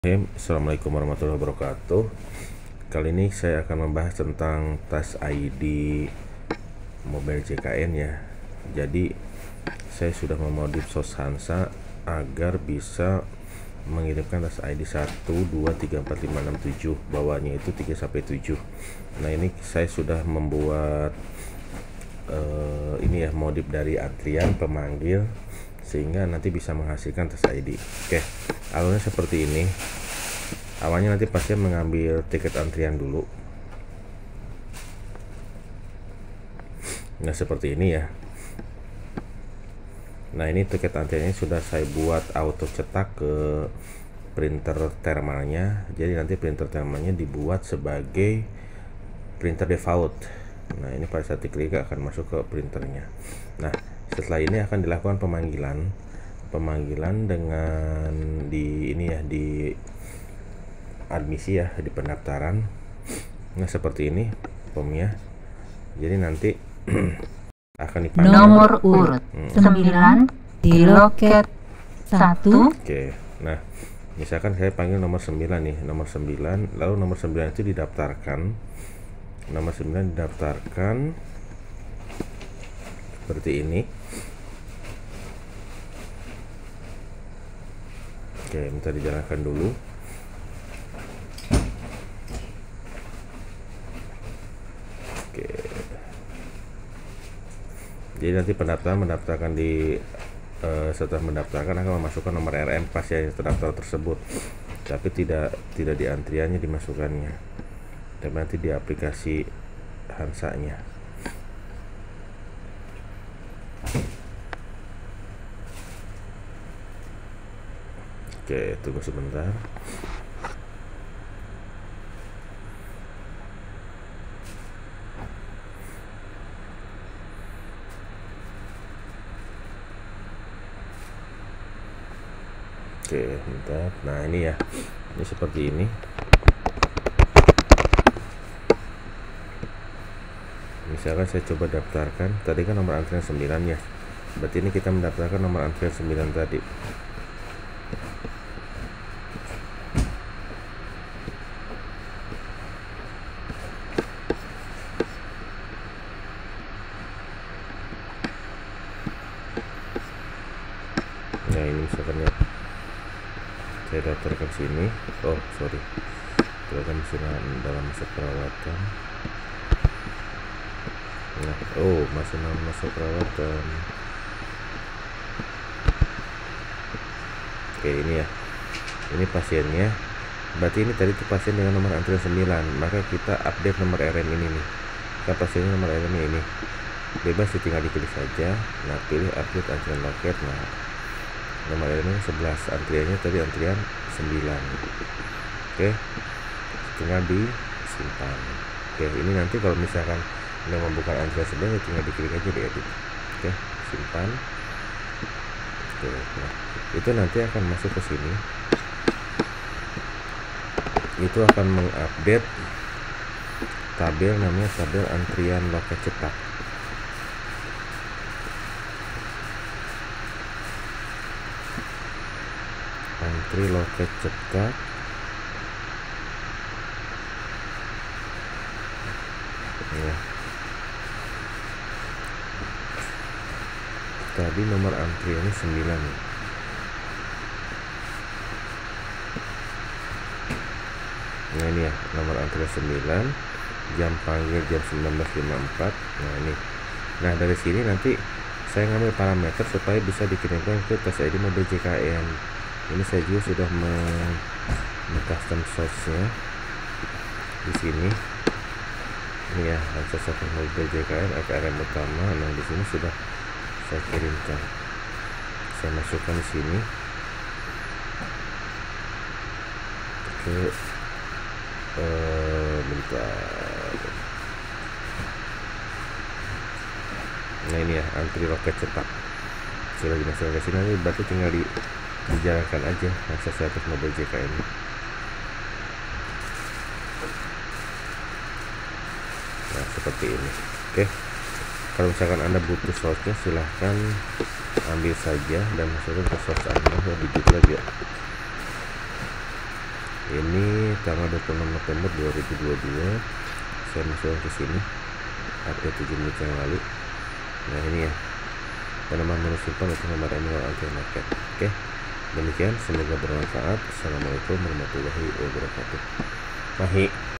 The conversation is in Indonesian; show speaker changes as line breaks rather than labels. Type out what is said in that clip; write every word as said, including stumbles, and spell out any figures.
Assalamualaikum warahmatullahi wabarakatuh. Kali ini saya akan membahas tentang Touch I D Mobile J K N ya. Jadi saya sudah memodif sos Hansa agar bisa mengirimkan Touch I D satu, dua, tiga, empat, lima, enam, tujuh, bawahnya itu tiga sampai tujuh. Nah, ini saya sudah membuat uh, ini ya, modif dari antrian pemanggil sehingga nanti bisa menghasilkan Touch I D. Oke, alurnya seperti ini. Awalnya nanti pasien mengambil tiket antrian dulu. Nah, seperti ini ya. Nah, ini tiket antriannya sudah saya buat auto cetak ke printer thermalnya. Jadi nanti printer thermalnya dibuat sebagai printer default. Nah, ini pada saat diklik akan masuk ke printernya. Nah, setelah ini akan dilakukan pemanggilan pemanggilan dengan di ini ya, di admisi ya, di pendaftaran. Nah, seperti ini formnya. Jadi nanti akan dipanggil
nomor urut hmm. sembilan di loket satu.
Oke, nah misalkan saya panggil nomor sembilan nih, nomor sembilan, lalu nomor sembilan itu didaftarkan. Nomor sembilan didaftarkan seperti ini. Oke, minta dijalankan dulu. Oke. Jadi nanti pendaftaran mendaftarkan di uh, setelah mendaftarkan akan memasukkan nomor R M pasien yang terdaftar tersebut, tapi tidak tidak di antriannya dimasukkannya, tapi nanti di aplikasi Hansanya. Oke, tunggu sebentar. Oke, bentar. Nah, ini ya, ini seperti ini. Misalkan saya coba daftarkan, tadi kan nomor antrian sembilan ya, berarti ini kita mendaftarkan nomor antrian sembilan tadi. Nah, ini misalkan ya, saya daftarkan sini. Oh sorry, ternyata masih dalam masa perawatan. Nah, oh masih dalam masa perawatan. Oke, ini ya, ini pasiennya. Berarti ini tadi tuh pasien dengan nomor antrian sembilan, maka kita update nomor R M ini nih. Kita pasiennya nomor R M ini bebas, tinggal dipilih saja. Nah, pilih update antrian loket. Nah, nomor R M sebelas, antriannya tadi antrian sembilan. Oke, tinggal disimpan. Oke, ini nanti kalau misalkan mau membuka antrian sebelas, tinggal diklik aja di edit. Oke, simpan. Oke, nah itu nanti akan masuk ke sini. Itu akan mengupdate tabel, namanya tabel antrian loket cetak. Antri loket cetak. Ya. Tadi nomor antriannya sembilan. Nah, ini ya, nomor antrian sembilan, jam panggil jam sembilan belas lima puluh empat. Nah, ini. Nah, dari sini nanti saya ngambil parameter supaya bisa dikirimkan ke Touch I D Mobile J K N. Ini saya juga sudah meng-custom source-nya di sini. Ini ya, Hansa satu Mobile J K N R M utama. Nah, di sini sudah saya kirimkan. Saya masukkan di sini. Oke, uh, bentar. Nah, ini ya, antri loket cetak sudah dimasukkan ke sini. Berarti tinggal di dijalankan aja Hansa satu Mobile J K N. Nah, seperti ini. Oke, kalau misalkan Anda butuh source-nya, silahkan ambil saja dan masukkan ke source Anda. Digit lagi ya. Ini tanggal dua puluh enam November dua ribu dua puluh dua. Saya masukkan ke sini, update tujuh menit yang lalu. Nah ini ya, tanaman menu simpan untuk nomor email agen market. Oke, demikian, semoga bermanfaat. Assalamualaikum warahmatullahi wabarakatuh. Mahi.